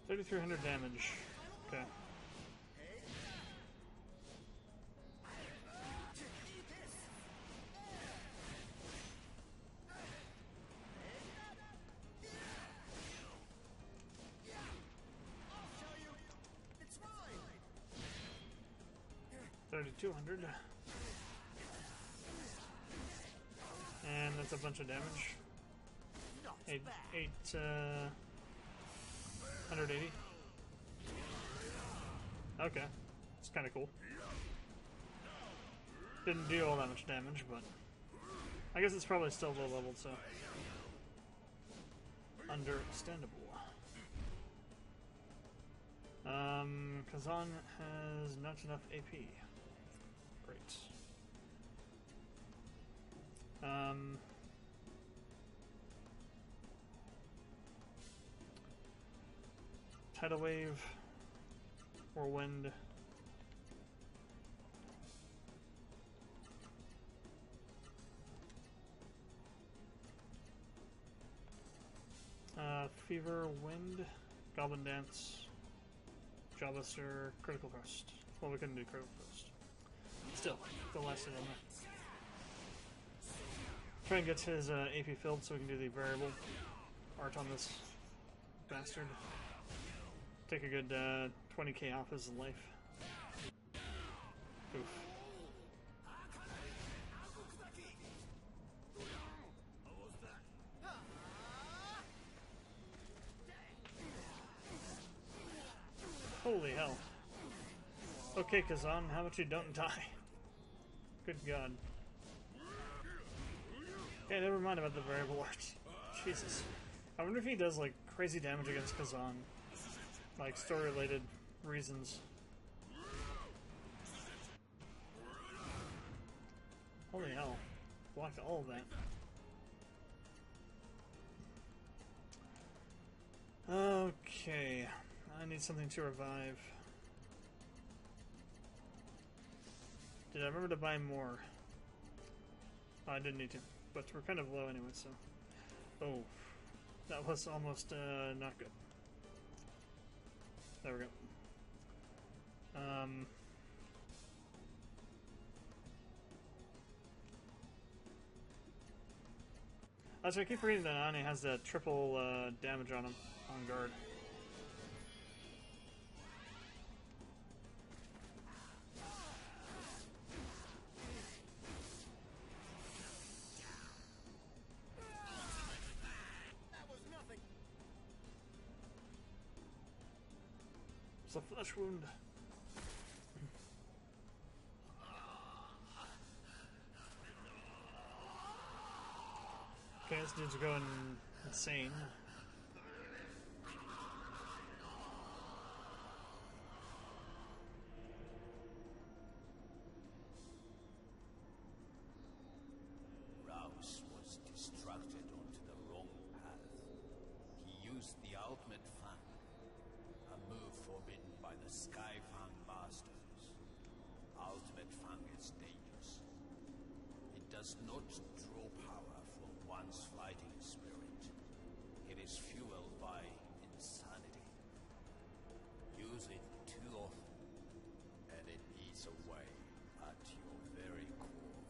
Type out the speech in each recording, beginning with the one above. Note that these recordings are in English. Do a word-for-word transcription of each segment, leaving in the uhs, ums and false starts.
thirty-three hundred damage. Okay. thirty-two hundred. And that's a bunch of damage. Eight, eight, uh, one eighty. Okay, it's kind of cool. Didn't do all that much damage, but I guess it's probably still low leveled, so understandable. Um, Kazan has not enough A P. Great. Um, tidal wave or wind. Uh, fever, wind, goblin dance, jawbuster, critical thrust. Well, we couldn't do critical thrust. Still, the last of them. Try and get his uh, A P filled so we can do the variable art on this bastard. Take a good uh, twenty K off his life. Oof. Holy hell. Okay, Kazan, how about you don't die? Good God. Okay, never mind about the variable art. Jesus. I wonder if he does, like, crazy damage against Kazan. Like, story-related reasons. Holy hell. Blocked all of that. Okay. I need something to revive. Did I remember to buy more? Oh, I didn't need to. But we're kind of low anyway, so... Oh. That was almost uh, not good. There we go. Um... Also, I keep reading that Ani has the triple uh, damage on him, on guard. It's a flesh wound. Okay, this dude's going insane. Rouse was distracted onto the wrong path. He used the ultimate fang, a move forbidden by the Skyfang Masters. Ultimate Fang is dangerous. It does not draw power from one's fighting spirit. It is fueled by insanity. Use it too often, and it eats away at your very core.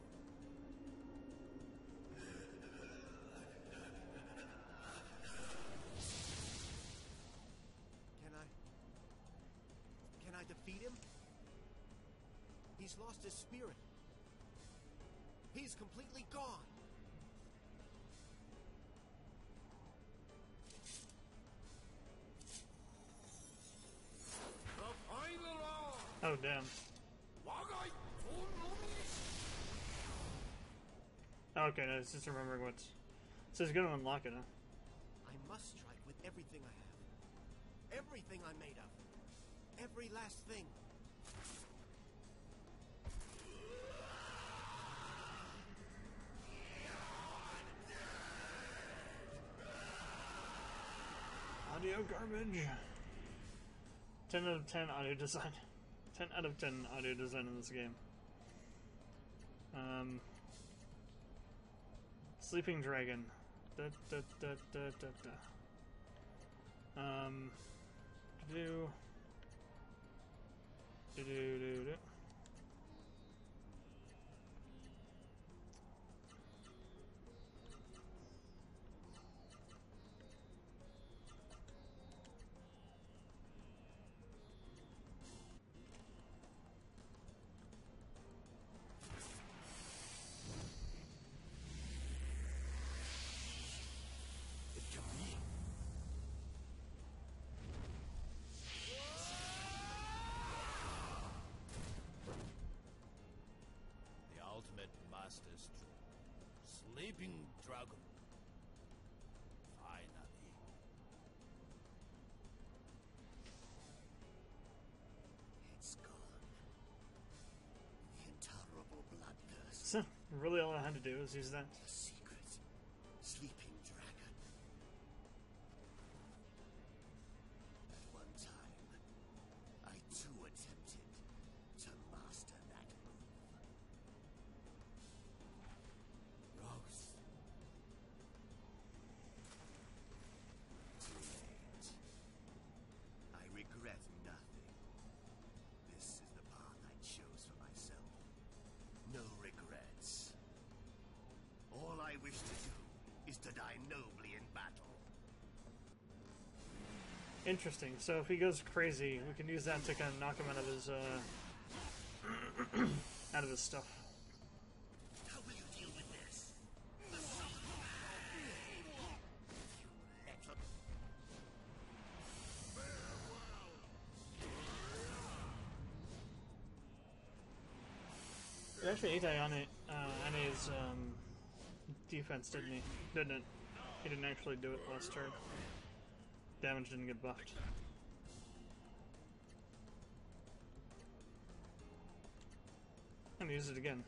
Can I... Can I defeat him? He's lost his spirit. He's completely gone. Oh, damn. Okay, no, it's just remembering what... So he's gonna unlock it, huh? I must strike with everything I have. Everything I'm made of. Every last thing. Audio garbage. ten out of ten audio design. ten out of ten audio design in this game. Um, Sleeping Dragon. Da, da, da, da, da, da. Um, do. Do do do do. The ultimate master's sleeping dragon. Finally. It's gone. The intolerable bloodthirst. So, really all I had to do was use that. The secret sleeping dragon. At one time, I too attempted to master that move. Rose. Too late. I regret nothing. This is the path I chose for myself. No regrets. All I wish to do is to die nobly in battle. Interesting. So if he goes crazy, we can use that to kind of knock him out of his uh, out of his stuff. How will you deal with this? Excellent. It actually ate Ayane, uh, Ane's um, defense, didn't he? Didn't it? He didn't actually do it last turn. Damage didn't get buffed. I'm gonna use it again.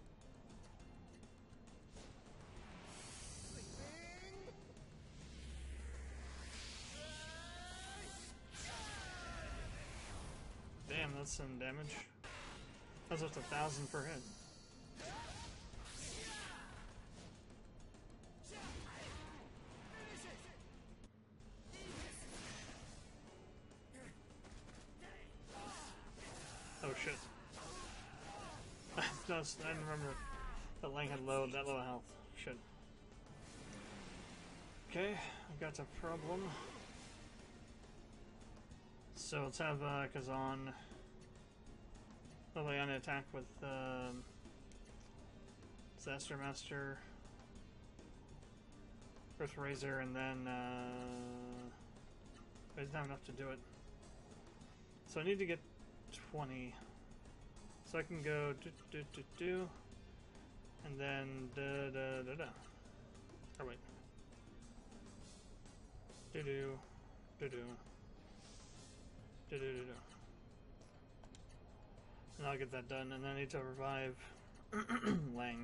Damn, that's some damage. That's up to a thousand per hit. Oh shit. No, I didn't remember that Lang had low, that low health. Shit. Okay, I got a problem. So let's have uh, Kazan Liliana attack with um, Disaster Master, Earth Razor, and then uh, I doesn't have enough to do it. So I need to get twenty. So I can go do do do do, and then da da da da. Oh wait. Do do do do do do do do. And I'll get that done, and then I need to revive Lang.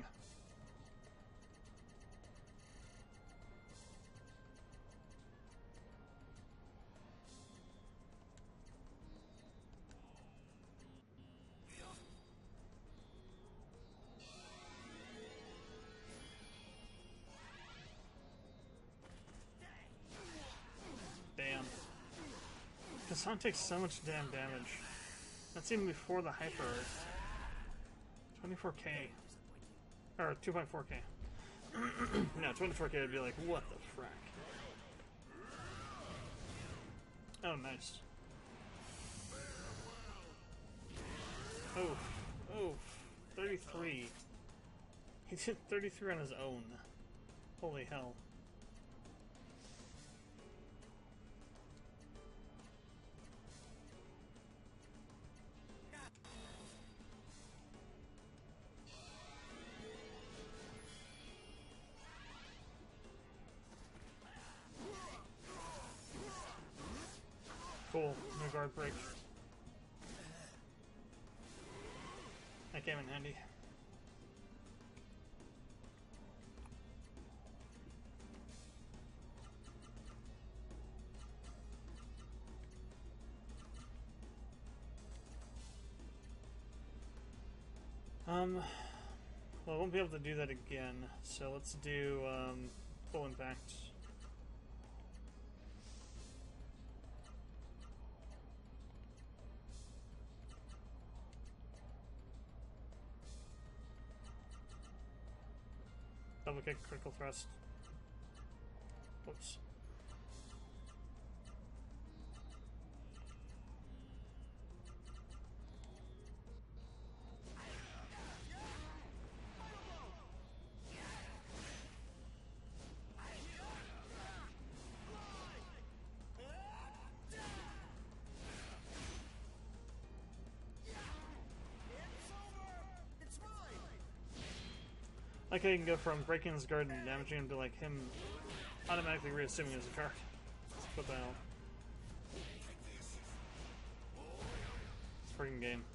Damn. Kazan takes so much damn damage. That's even before the Hyper Earth. twenty-four K. Or two point four K. No, twenty-four K would be like, what the frack? Oh, nice. Oh, oh, thirty-three. He did thirty-three on his own. Holy hell. Cool, no guard break. That came in handy. Um, well, I won't be able to do that again, so let's do um, full impact. Double kick, critical thrust. Whoops. Like I can go from breaking his guard and damaging him to like him automatically reassuming as a card. What the hell? It's a freaking game.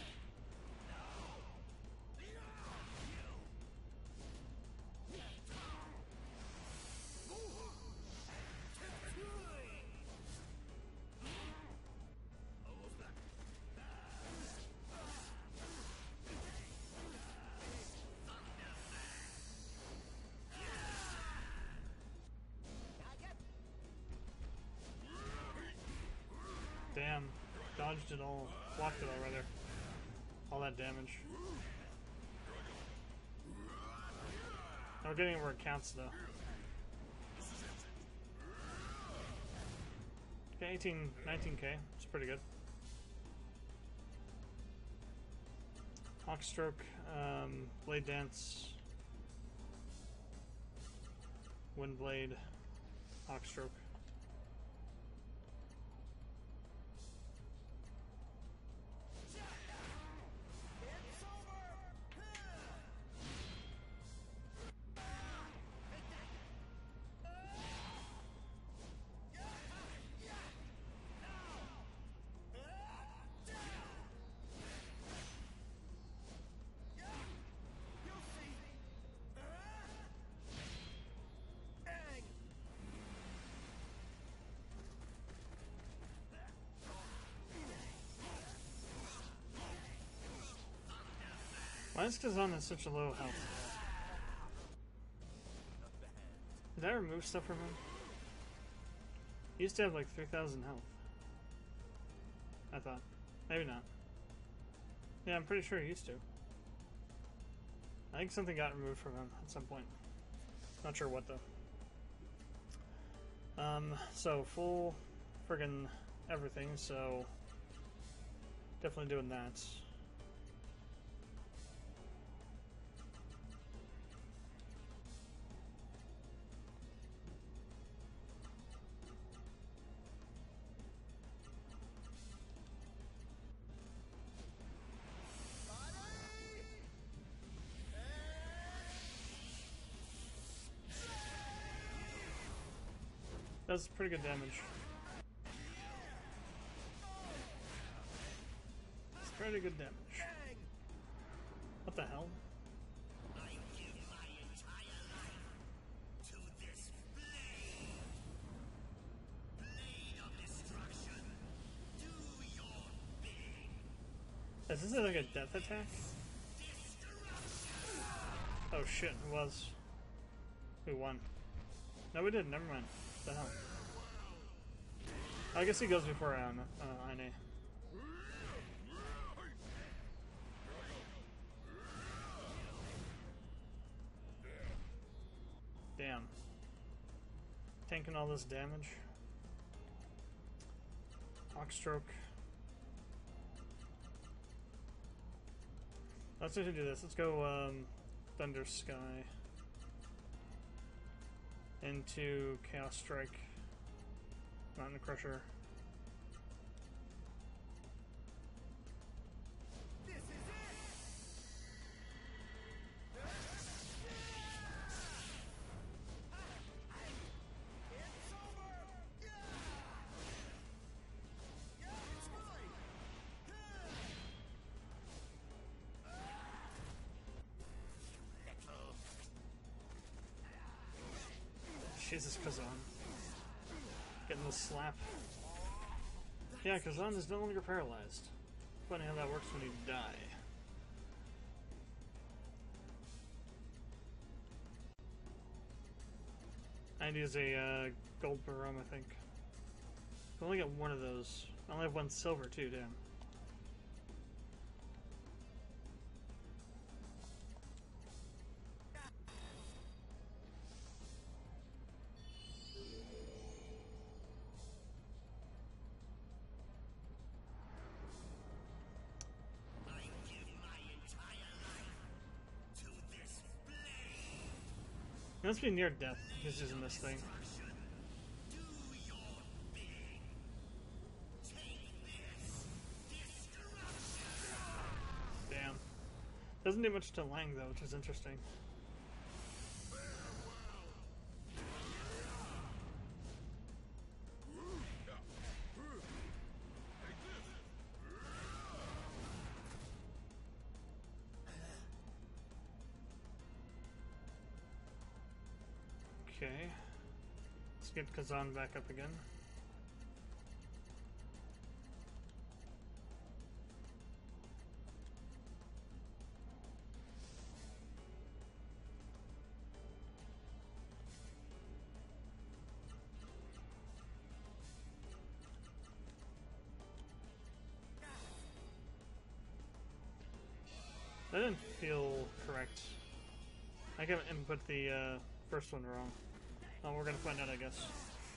Damn, dodged it all, blocked it all rather. All that damage. Now we're getting it where it counts though. Okay, eighteen, nineteen K, it's pretty good. Hawkstroke, um, Blade Dance, Windblade, Hawkstroke. Why is Kazan at such a low health? Did I remove stuff from him? He used to have like three thousand health. I thought. Maybe not. Yeah, I'm pretty sure he used to. I think something got removed from him at some point. Not sure what though. Um, so full friggin' everything, so definitely doing that. Does pretty good damage. It's pretty good damage. What the hell? I give my entire life to this blade. Blade of destruction. Do your bidding. Is this like a death attack? Oh shit, it was. Who won? No, we didn't. Never mind. What the hell? I guess he goes before Aine. Uh, Aine. Damn. Tanking all this damage. Hawkstroke. Let's actually do this. Let's go um, Thunder Sky into Chaos Strike, Mountain Crusher. This is it. It's over. Yeah. Yeah, it's mine. Jesus, Kazan. Getting the slap. Yeah, Kazan is no longer paralyzed. Funny how that works when you die. And use a uh, gold barom, I think. I only got one of those. I only have one silver too, damn. He must be near death. He's using this thing. Damn. Doesn't do much to Lang though, which is interesting. Okay, let's get Kazan back up again. That didn't feel correct. I can input the uh, first one wrong. Oh, we're gonna find out, I guess.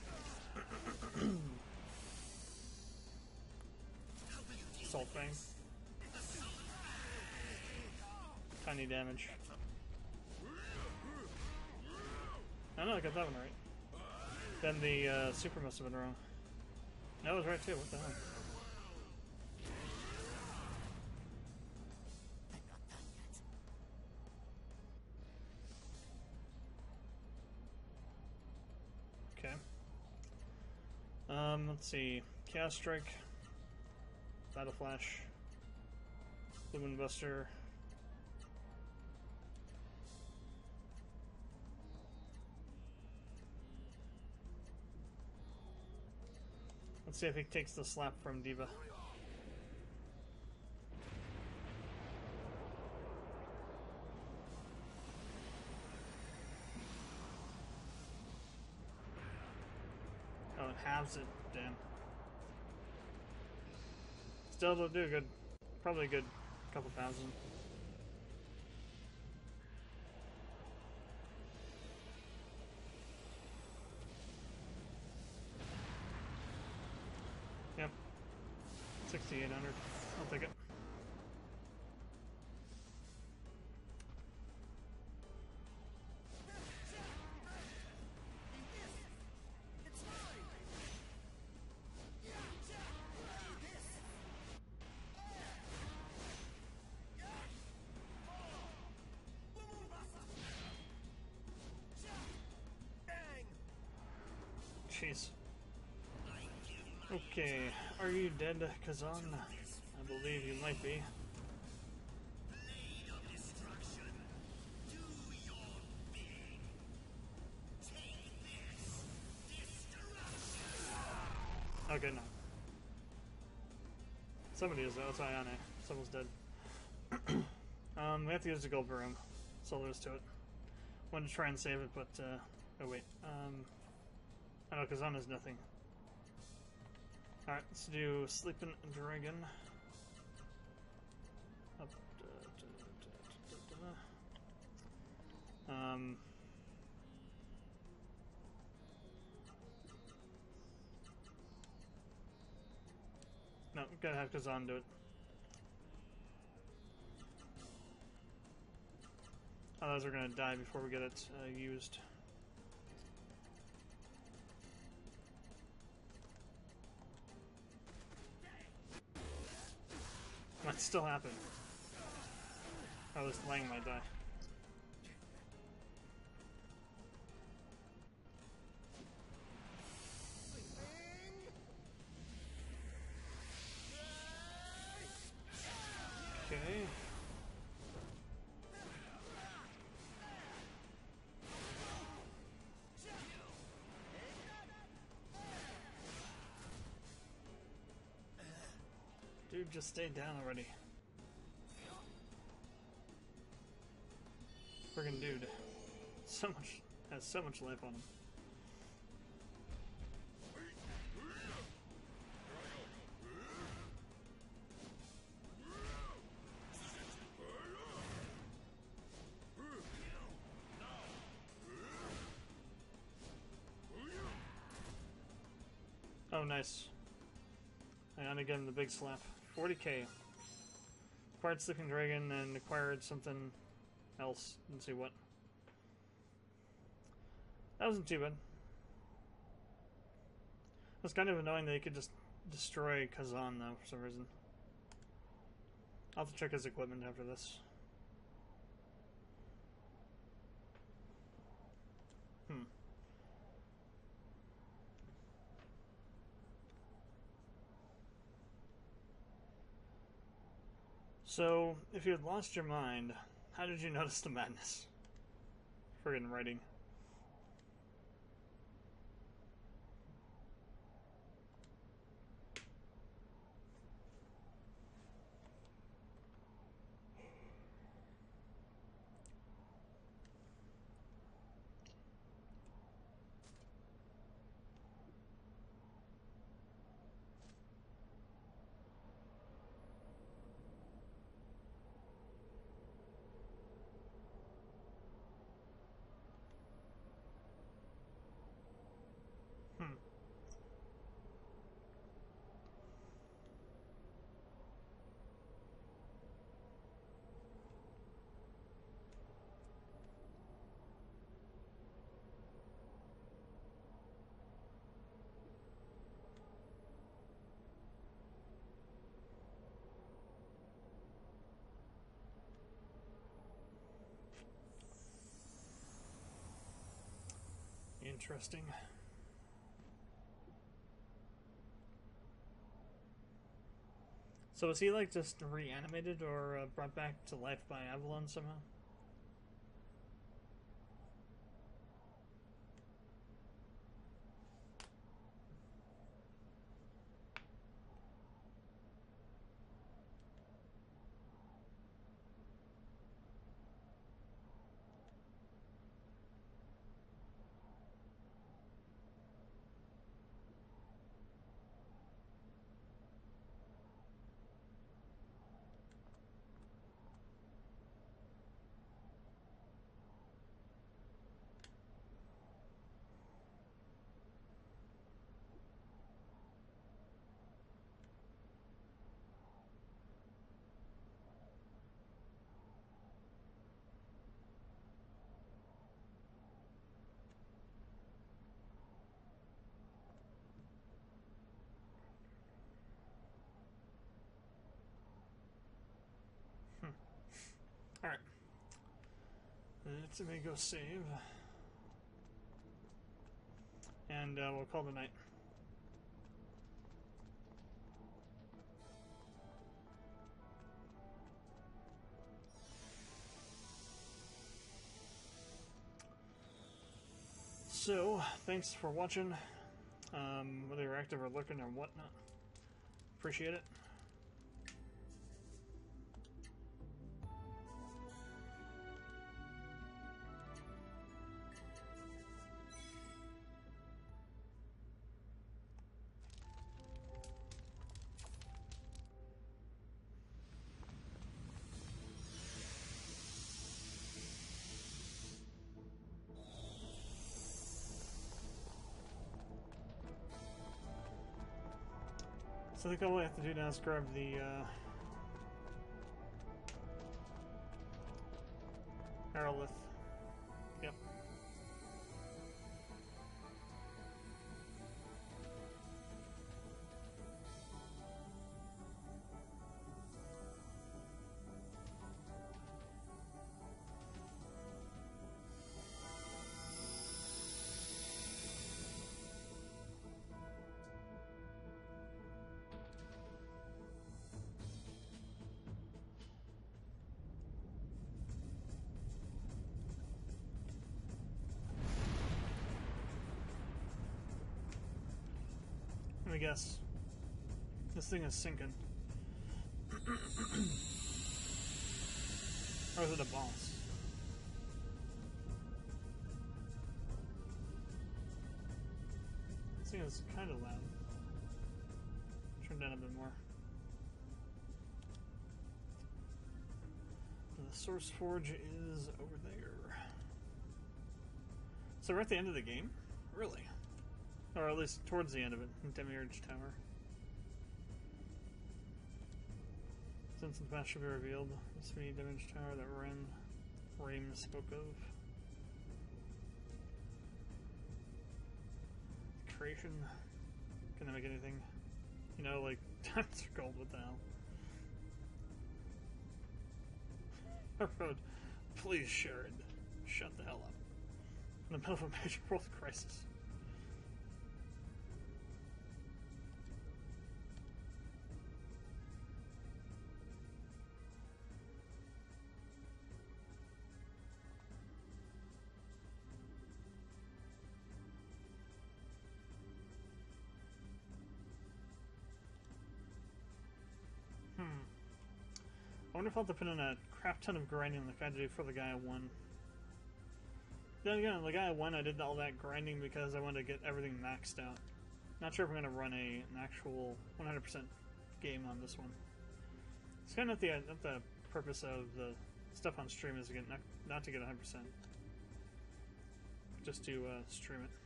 Salt Fang. Tiny damage. I know, I got that one right. Then the uh, super must have been wrong. That was right too, what the hell? Okay. Um, let's see. Chaos Strike, Battle Flash, Lumen Buster. Let's see if he takes the slap from D.Va. Oh, it halves it. Damn. Still, it'll do a good, probably a good couple thousand. Yep. sixty-eight hundred. I'll take it. Jeez. Okay, are you dead, Kazan? I believe you might be. Okay, no. Somebody is though, it's Ayane. Someone's dead. um, we have to use the gold room. That's all there is to it. Wanted to try and save it, but, uh, oh wait. Um, I know, Kazan has nothing. Alright, let's do Sleeping Dragon. Up, da, da, da, da, da, da. Um, no, gotta have Kazan do it. Otherwise we're gonna die before we get it uh, used. Might still happen. Oh, this Lang might die. Okay. Dude, just stay down already. Friggin' dude. So much, has so much life on him. Oh, nice. And again, the big slap. forty K. Acquired Sleeping Dragon and acquired something else. Let's see what. That wasn't too bad. It was kind of annoying that he could just destroy Kazan, though, for some reason. I'll have to check his equipment after this. Hmm. So, if you had lost your mind, how did you notice the madness? Friggin' writing. Hmm. Interesting. So was he like just reanimated or uh, brought back to life by Avalon somehow? Alright. Let me go save. And uh, we'll call the night. So, thanks for watching. Um, whether you're active or looking or whatnot. Appreciate it. So I think all we have to do now is grab the uh, Aerolith. Yep. Let me guess. This thing is sinking. Or is it a boss? This thing is kind of loud. Turn down a bit more. The Source Forge is over there. So we're at the end of the game? Really? Or at least towards the end of it, in Demiurge Tower. Since the past should be revealed, this be Demiurge Tower that Ren Raim spoke of. decoration. Can I make anything? You know, like, diamonds are gold, what the hell? I wrote, please, Sharon, shut the hell up. In the middle of a major world crisis. Hmm. I wonder if I'll have to put in a crap ton of grinding like I had to do for the guy I won. Then again, the guy I won, I did all that grinding because I wanted to get everything maxed out. Not sure if I'm going to run a an actual one hundred percent game on this one. It's kind of not the, not the purpose of the stuff on stream is to get not, not to get one hundred percent. Just to uh, stream it.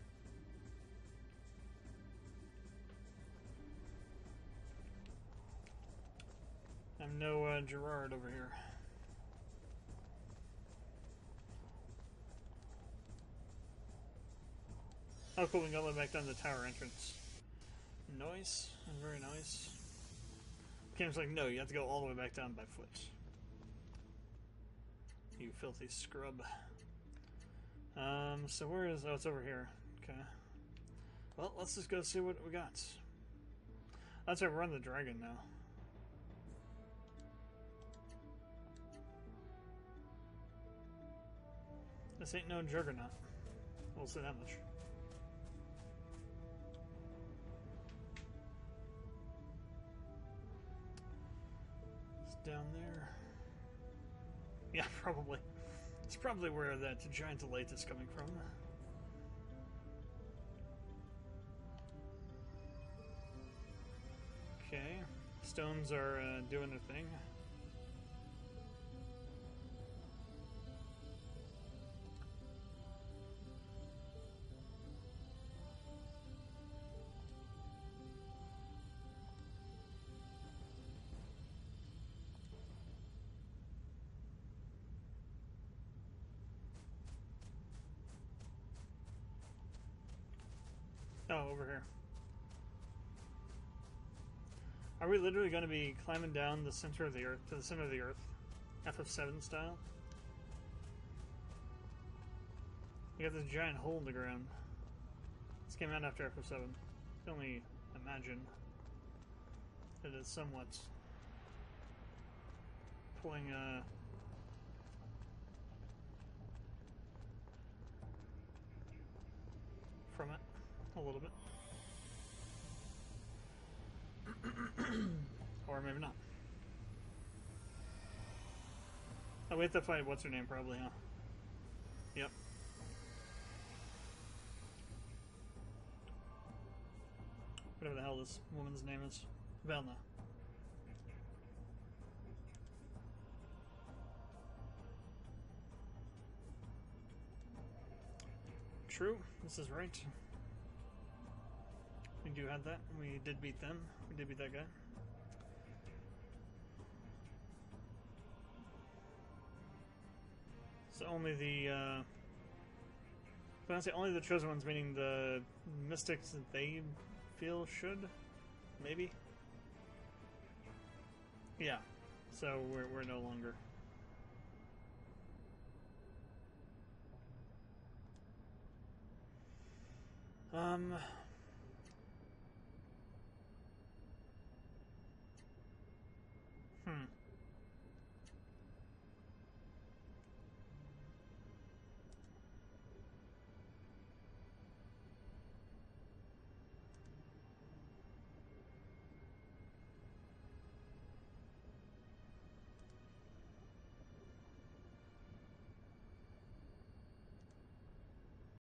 I'm no uh, Gerard over here. Oh cool, we can go back down the tower entrance. Nice, very nice. Game's like, no, you have to go all the way back down by foot. You filthy scrub. Um, so where is, oh, it's over here. Okay. Well, let's just go see what we got. That's right, we're on the dragon now. This ain't no juggernaut. We'll say that much. It's down there. Yeah, probably. It's probably where that giant elite is coming from. Okay. Stones are uh, doing their thing. Oh, over here. Are we literally going to be climbing down the center of the earth, to the center of the earth? F F seven style? We got this giant hole in the ground. This came out after F F seven. I can only imagine that it's somewhat pulling uh from it a little bit. Or maybe not. Oh, we have to fight what's her name probably, huh? Yep. Whatever the hell this woman's name is. Velna. True, this is right. We do have that. We did beat them. We did beat that guy. So only the, uh... I was gonna say only the chosen ones, meaning the mystics that they feel should? Maybe? Yeah. So we're, we're no longer. Um...